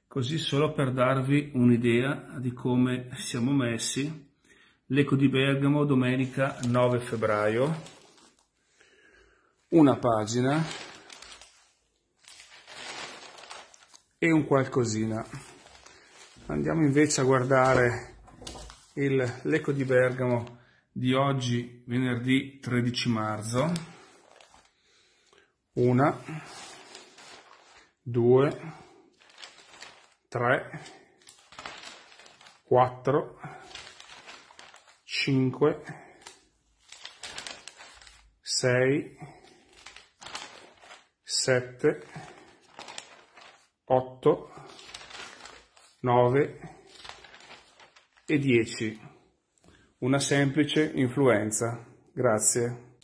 Così solo per darvi un'idea di come siamo messi. L'Eco di Bergamo, domenica 9 febbraio, una pagina e un qualcosina. Andiamo invece a guardare l'Eco di Bergamo di oggi, venerdì 13 marzo. 1, 2, 3, 4, 5, 6, 7, 8, 9 e 10. Una semplice influenza. Grazie.